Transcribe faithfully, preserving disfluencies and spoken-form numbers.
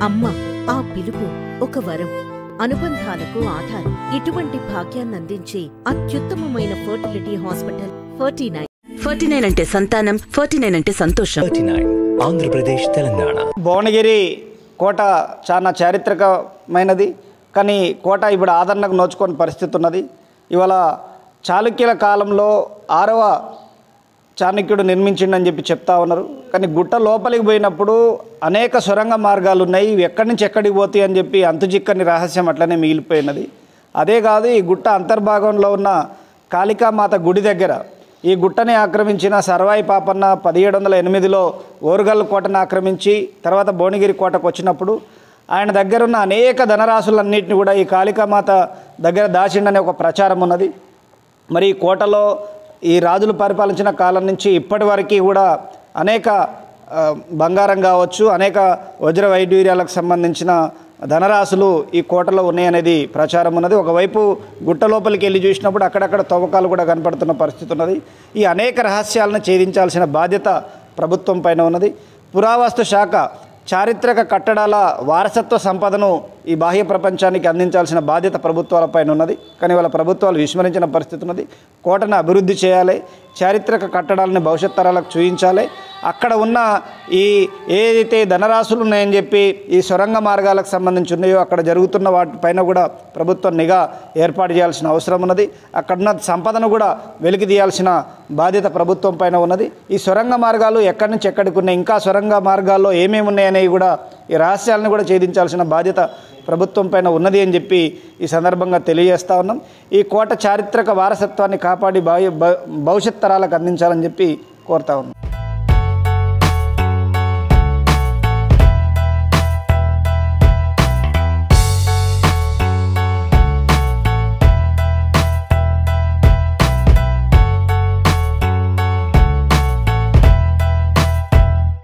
అమ్మ ఆ పిలుపు ఒక వరం, అనుబంధాలకు ఆధారం. ఇటువంటి భాగ్యాన్నందించే అత్యుత్తమమైన fertility hospital forty nine. Forty nine అంటే సంతానం, ఫర్టీ నైన్ అంటే సంతోషం. Forty nine Andhra Pradesh, Telangana. భువనగిరి కోట చాలా చారిత్రకమైనది, కానీ కోట ఇప్పుడు ఆదరణకు నోచుకొని పరిస్థితి ఉన్నది. ఇవాళ చాళుక్యుల కాలంలో ఆరవ చాణక్యుడు నిర్మించిండని చెప్పి చెప్తా ఉన్నారు. కానీ గుట్ట లోపలికి పోయినప్పుడు అనేక సొరంగ మార్గాలు ఉన్నాయి, ఇవి ఎక్కడి నుంచి ఎక్కడికి పోతాయి అని చెప్పి అంతుచిక్కని రహస్యం అట్లనే మిగిలిపోయినది. అదే కాదు, ఈ గుట్ట అంతర్భాగంలో ఉన్న కాళికామాత గుడి దగ్గర ఈ గుట్టని ఆక్రమించిన సర్వాయి పాపన్న పదిహేడు వందల ఎనిమిదిలో ఓరుగల్లు కోటను ఆక్రమించి తర్వాత భువనగిరి కోటకు వచ్చినప్పుడు ఆయన దగ్గర ఉన్న అనేక ధనరాశులన్నింటినీ కూడా ఈ కాళికామాత దగ్గర దాచిండనే ఒక ప్రచారం ఉన్నది. మరి ఈ కోటలో ఈ రాజులు పరిపాలించిన కాలం నుంచి ఇప్పటి వరకు కూడా అనేక బంగారం కావచ్చు, అనేక వజ్ర వైడూర్యాలకు సంబంధించిన ధనరాశులు ఈ కోటలో ఉన్నాయనేది ప్రచారం ఉన్నది. ఒకవైపు గుట్ట లోపలికి వెళ్ళి చూసినప్పుడు అక్కడక్కడ తవ్వకాలు కూడా కనపడుతున్న పరిస్థితి ఉన్నది. ఈ అనేక రహస్యాలను ఛేదించాల్సిన బాధ్యత ప్రభుత్వం పైన ఉన్నది. పురావస్తు శాఖ చారిత్రక కట్టడాల వారసత్వ సంపదను ఈ బాహ్య ప్రపంచానికి అందించాల్సిన బాధ్యత ప్రభుత్వాలపైన ఉన్నది. కానీ వాళ్ళ ప్రభుత్వాలు విస్మరించిన పరిస్థితి ఉన్నది. కోటను అభివృద్ధి చేయాలి, చారిత్రక కట్టడాలను భవిష్యత్ తరాలకు చూపించాలి. అక్కడ ఉన్న ఈ ఏదైతే ధనరాశులు ఉన్నాయని చెప్పి ఈ సొరంగ మార్గాలకు సంబంధించి ఉన్నాయో అక్కడ జరుగుతున్న వాటిపైన కూడా ప్రభుత్వం నిఘా ఏర్పాటు చేయాల్సిన అవసరం ఉన్నది. అక్కడున్న సంపదను కూడా వెలికి తీయాల్సిన బాధ్యత ప్రభుత్వం పైన ఉన్నది. ఈ సొరంగ మార్గాలు ఎక్కడి నుంచి ఎక్కడికి ఉన్నాయి, ఇంకా సొరంగ మార్గాల్లో ఏమేమి ఉన్నాయనేవి కూడా ఈ రహస్యాలను కూడా ఛేదించాల్సిన బాధ్యత ప్రభుత్వం పైన ఉన్నది అని చెప్పి ఈ సందర్భంగా తెలియజేస్తా ఉన్నాం. ఈ కోట చారిత్రక వారసత్వాన్ని కాపాడి భవిష్యత్ తరాలకు అందించాలని చెప్పి కోరుతా ఉన్నాం.